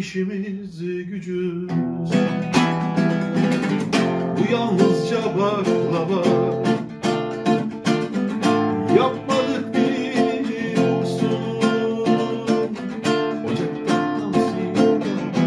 işimiz gücümüz. Bu yalnızca baklava, yapmadık biliyorsun. Ocaktan sigara.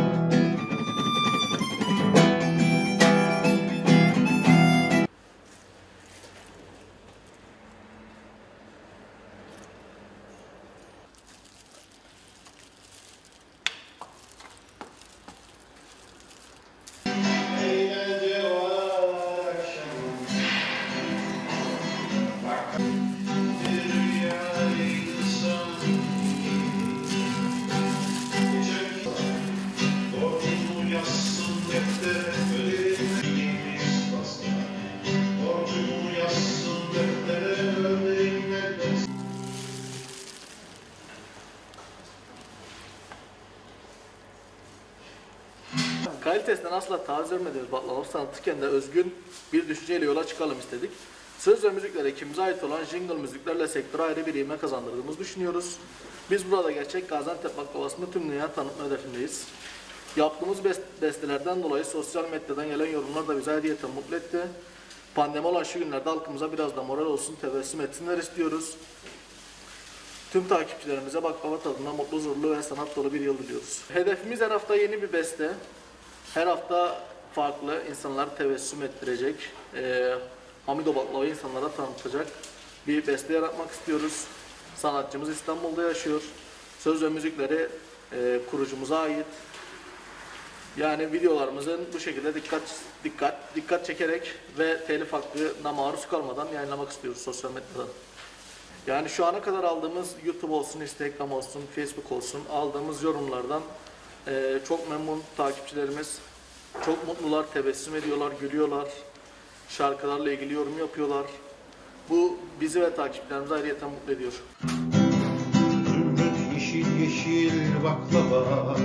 Kalitesinden asla taviz vermediğimiz baklava sanatı de özgün bir düşünceyle yola çıkalım istedik. Söz ve müzikler ekibimize ait olan jingle müziklerle sektöre ayrı bir ivme kazandırdığımızı düşünüyoruz. Biz burada gerçek Gaziantep baklavasını tüm dünyaya tanıtma hedefindeyiz. Yaptığımız bestelerden dolayı sosyal medyadan gelen yorumlar da bizi ayrıyeten mutlu etti. Pandemi olan şu günlerde halkımıza biraz da moral olsun, tebessüm etsinler istiyoruz. Tüm takipçilerimize baklava tadında mutlu, huzurlu ve sanat dolu bir yıl diliyoruz. Hedefimiz her hafta yeni bir beste. Her hafta farklı insanları tebessüm ettirecek, Hamido baklavayı insanlara tanıtacak bir beste yaratmak istiyoruz. Sanatçımız İstanbul'da yaşıyor. Söz ve müzikleri kurucumuza ait. Yani videolarımızın bu şekilde dikkat çekerek ve telif hakkına maruz kalmadan yayınlamak istiyoruz sosyal medyadan. Yani şu ana kadar aldığımız YouTube olsun, Instagram olsun, Facebook olsun aldığımız yorumlardan çok memnun takipçilerimiz. Çok mutlular, tebessüm ediyorlar, gülüyorlar. Şarkılarla ilgili yorum yapıyorlar. Bu bizi ve takipçilerimizi ayrıyeten mutlu ediyor. Zümrüt yeşil yeşil baklava,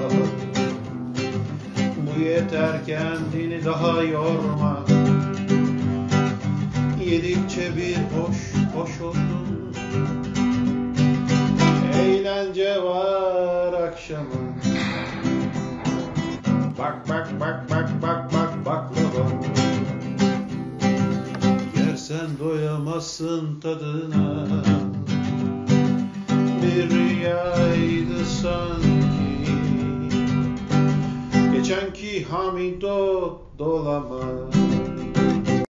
bu yeter kendini daha yorma. Yedikçe bir hoş oldun. Eğlence var akşamı. Bak baklava. Yersen doyamazsın tadına. Bir rüyaydı sanki. Geçenki Hamido dolama.